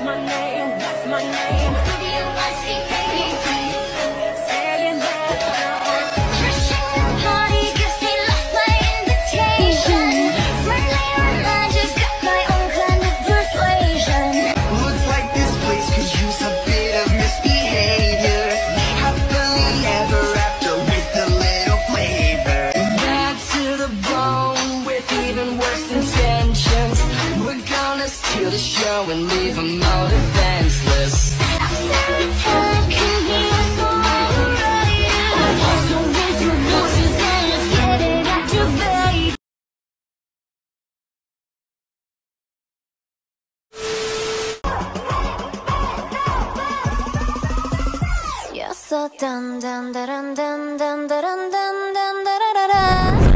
my name, that's my name. Saying that Party gives me lost my invitation. Slightly online, just got my own kind of persuasion. Looks like this place could use a bit of misbehavior. Happily ever after with a little flavor. back to the bone with even worse intentions. We're gonna steal the show and leave them all defenseless. Time can be so overrated. So raise your voices and let's get it activated. You're so dun dun dun dun dun dun dun dun dun dun dun dun.